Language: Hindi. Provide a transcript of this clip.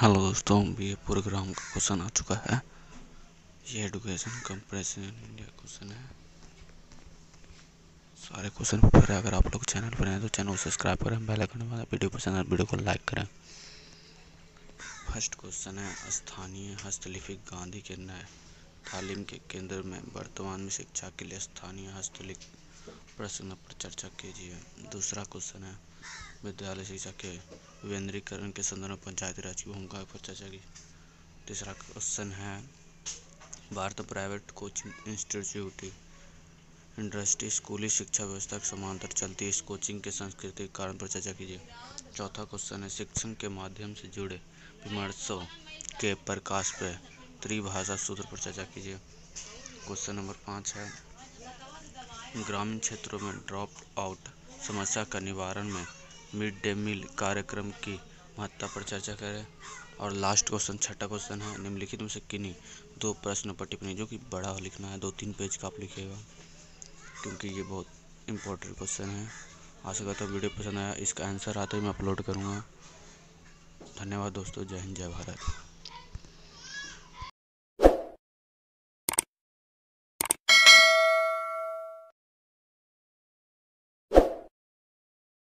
हेलो दोस्तों, ये प्रोग्राम का क्वेश्चन आ चुका है। ये एडुकेशन कंपैरिजन इंडिया क्वेश्चन है। सारे क्वेश्चन प्रिपेयर है। अगर आप लोग चैनल पर हैं तो चैनल को सब्सक्राइब करें, बेल आइकन दबाएं, वीडियो पसंद है वीडियो को लाइक करें। फर्स्ट क्वेश्चन है, स्थानीय हस्तलिखित गांधी के नए तालीम के केंद्र में वर्तमान में शिक्षा के लिए स्थानीय हस्तलिखित प्रश्न पर चर्चा कीजिए। दूसरा क्वेश्चन है, विद्यालय शिक्षा के विकेंद्रीकरण के संदर्भ में पंचायती राज की भूमिका पर चर्चा की। तीसरा क्वेश्चन है, Bharat private coaching institute industry स्कूली शिक्षा व्यवस्था के समांतर चलती इस कोचिंग के संस्कृति के कारण पर चर्चा कीजिए। चौथा क्वेश्चन है, शिक्षण के माध्यम से जुड़े विमर्शों के प्रकाश पर त्रिभाषा सूत्र पर चर्चा कीजिए। क्वेश्चन नंबर 5 है, ग्रामीण क्षेत्रों में ड्रॉप आउट समस्या का निवारण में मिड डे मील कार्यक्रम की महत्ता पर चर्चा करें। और लास्ट क्वेश्चन, छठा क्वेश्चन है, निम्नलिखित में से किन्हीं दो प्रश्न पर टिप्पणी, जो कि बड़ा लिखना है, 2-3 पेज का आप लिखिएगा क्योंकि ये बहुत इंपॉर्टेंट क्वेश्चन है। आशा करता हूँ वीडियो पसंद आया। इसका आंसर आते ही मैं अपलोड करूँगा। धन्यवाद दोस्तों, जय हिंद जय भारत।